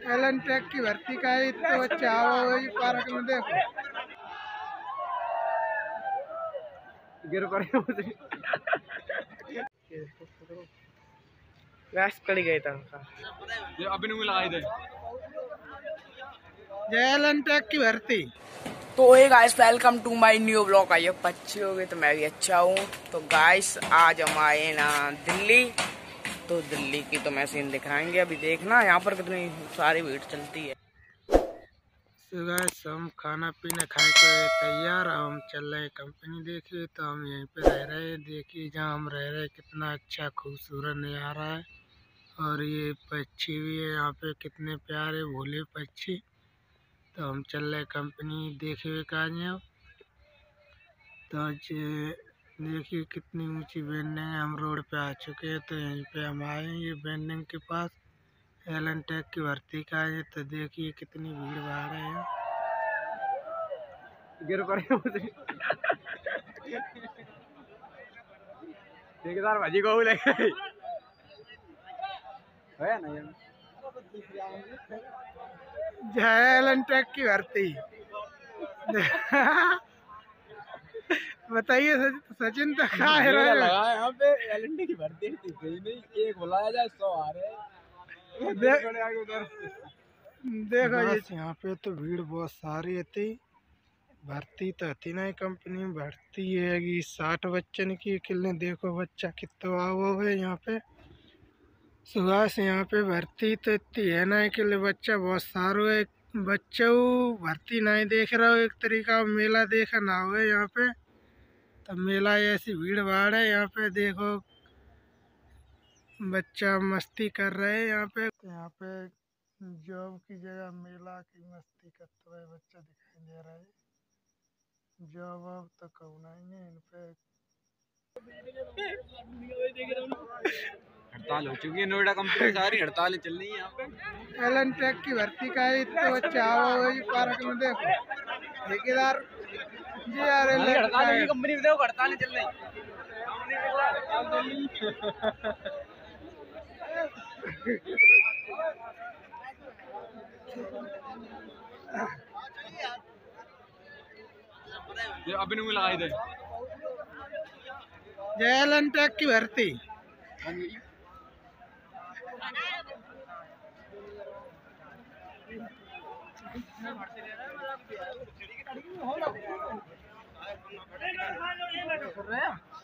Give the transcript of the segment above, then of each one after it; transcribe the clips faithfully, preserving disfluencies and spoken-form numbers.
Elon take की भर्ती का है तो बच्चा आओ वही पार्क में देखो गिर पड़े मुझे गैस कड़ी गई था ये अभी नहीं लगाई दे जय एलन टेक की भर्ती। तो hey guys welcome to my new blog. आइए अच्छे हो गए तो मैं भी अच्छा हूँ। तो गाइस आज हम आए ना दिल्ली, तो दिल्ली की तो मैं सीन दिखाएंगे। अभी देखना यहाँ पर कितनी सारी भीड़ चलती है। सुबह हम खाना पीना खाए के तैयार, हम चल रहे कंपनी। देखिए तो हम यहीं पे रह रहे हैं। देखिए जहाँ हम रह रहे हैं कितना अच्छा खूबसूरत नज़ारा है, और ये पक्षी भी है यहाँ पे, कितने प्यारे भोले पक्षी। तो हम चल रहे कंपनी देखे काज। तो आज देखिए कितनी ऊंची बिल्डिंग है। हम रोड पे आ चुके हैं, तो यहीं पे हम आए हैं ये बिल्डिंग के पास। एलन टेक की भर्ती का है, तो देखिए कितनी भीड़ भाड़ है। गिर पड़े मुझे ठेकेदार भाजी को लेके है ना जय एलन टेक की भर्ती। बताइए सचिन तो कहा है लगा यहाँ पे एलन टेक की भर्ती नहीं, एक बुलाया जाए सौ आ रहे। देखो यहाँ पे तो भीड़ बहुत सारी थी। भर्ती तो थी ना कंपनी में, भर्ती है कि साठ बच्चन की किले। देखो बच्चा कितना आओ है यहाँ पे। सुबह से यहाँ पे भर्ती तो इतनी है ना कि बच्चा बहुत सारो है। बच्चों भर्ती नहीं देख रहा हो, एक तरीका मेला देखा ना हो यहाँ पे। तो मेला ऐसी भीड़ भाड़ है यहाँ पे। देखो बच्चा मस्ती कर रहे हैं यहाँ पे। यहाँ पे जॉब की जगह मेला की मस्ती करते हुए बच्चा दिखाई दे रहा है। जॉब अब तो कहना ही है इन पे। हड़ताल हो चुकी है, नोएडा कंपनी सारी हड़तालें चल रही है यहाँ पे। एलन टेक की भर्ती का है तो बच्चा आओ वही पार्क में देखो। ठेकेदार जी यार हड़ताल की कंपनी में देखो हड़तालें चल रही। ये अभी नहीं लगाई दे जय एलन टेक की भर्ती।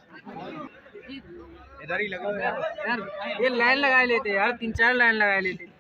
इधर ही लगा यार, ये लाइन लगा लेते यार, तीन चार लाइन लगा लेते।